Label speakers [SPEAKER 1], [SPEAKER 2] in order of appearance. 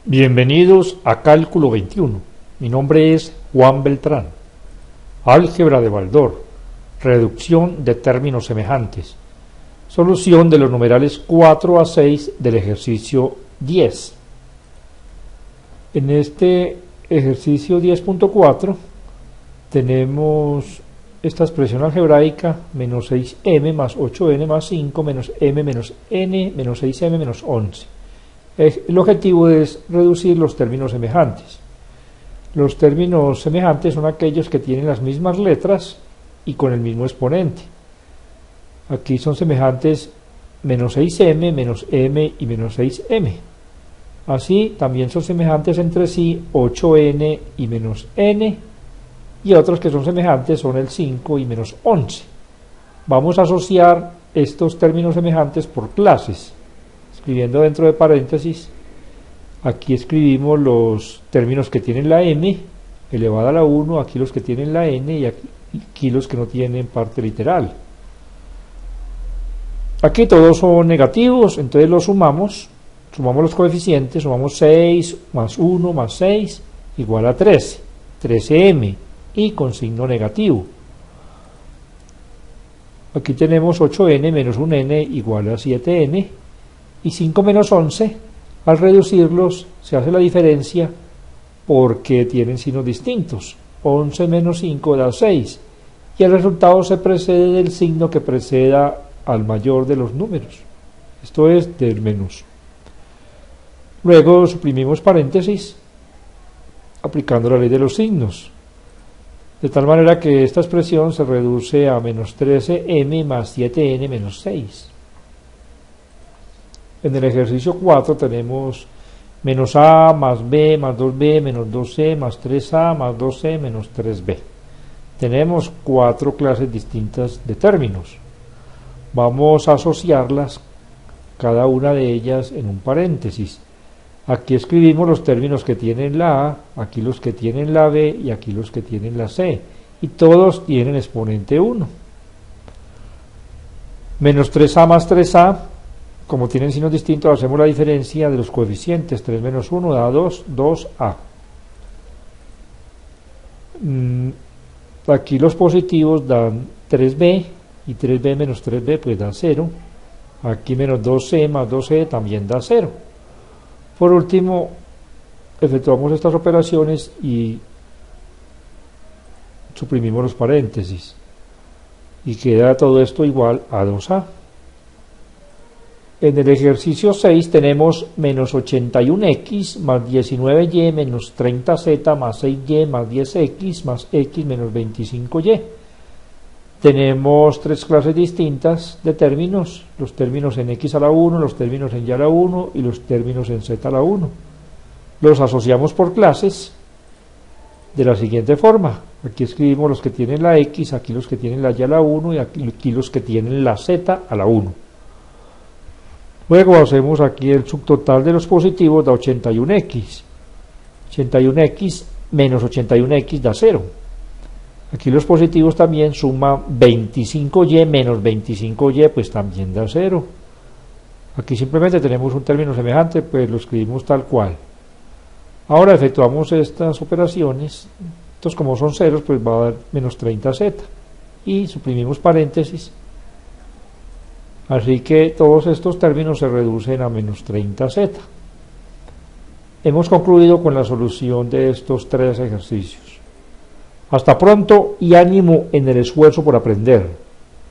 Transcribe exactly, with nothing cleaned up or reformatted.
[SPEAKER 1] Bienvenidos a Cálculo veintiuno. Mi nombre es Juan Beltrán. Álgebra de Baldor. Reducción de términos semejantes. Solución de los numerales cuatro a seis del ejercicio diez. En este ejercicio diez punto cuatro tenemos esta expresión algebraica menos seis eme más ocho ene más cinco menos m menos n menos seis eme menos once. El objetivo es reducir los términos semejantes. Los términos semejantes son aquellos que tienen las mismas letras y con el mismo exponente. Aquí son semejantes menos seis eme, menos m y menos seis eme. Así también son semejantes entre sí ocho ene y menos n, y otros que son semejantes son el cinco y menos once. Vamos a asociar estos términos semejantes por clases. Escribiendo dentro de paréntesis, aquí escribimos los términos que tienen la m elevada a la uno, aquí los que tienen la n y aquí, aquí los que no tienen parte literal. Aquí todos son negativos, entonces los sumamos, sumamos los coeficientes, sumamos seis más uno más seis igual a trece, trece eme y con signo negativo. Aquí tenemos ocho ene menos un ene igual a siete ene. Y cinco menos once, al reducirlos se hace la diferencia porque tienen signos distintos. once menos cinco da seis, y el resultado se precede del signo que preceda al mayor de los números, esto es del menos. Luego suprimimos paréntesis aplicando la ley de los signos, de tal manera que esta expresión se reduce a menos trece eme más siete ene menos seis. En el ejercicio cuatro tenemos menos a más b más dos be menos dos ce más tres a más dos ce menos tres be. Tenemos cuatro clases distintas de términos. Vamos a asociarlas, cada una de ellas en un paréntesis. Aquí escribimos los términos que tienen la a, aquí los que tienen la b y aquí los que tienen la ce. Y todos tienen exponente uno. Menos tres a más tres a. Como tienen signos distintos, hacemos la diferencia de los coeficientes. tres menos uno da dos, dos a. Mm, aquí los positivos dan tres be, y tres be menos tres be pues da cero. Aquí menos dos ce más dos ce también da cero. Por último, efectuamos estas operaciones y suprimimos los paréntesis. Y queda todo esto igual a dos a. En el ejercicio seis tenemos menos ochenta y uno equis más diecinueve ye menos treinta zeta más seis ye más diez equis más x menos veinticinco ye. Tenemos tres clases distintas de términos, los términos en x a la uno, los términos en y a la uno y los términos en z a la uno. Los asociamos por clases de la siguiente forma. Aquí escribimos los que tienen la x, aquí los que tienen la y a la uno y aquí, aquí los que tienen la z a la uno. Luego hacemos aquí el subtotal de los positivos, da ochenta y uno equis. ochenta y uno equis menos ochenta y uno equis da cero. Aquí los positivos también suman veinticinco ye menos veinticinco ye, pues también da cero. Aquí simplemente tenemos un término semejante, pues lo escribimos tal cual. Ahora efectuamos estas operaciones, entonces como son ceros, pues va a dar menos treinta zeta. Y suprimimos paréntesis. Así que todos estos términos se reducen a menos treinta zeta. Hemos concluido con la solución de estos tres ejercicios. Hasta pronto y ánimo en el esfuerzo por aprender.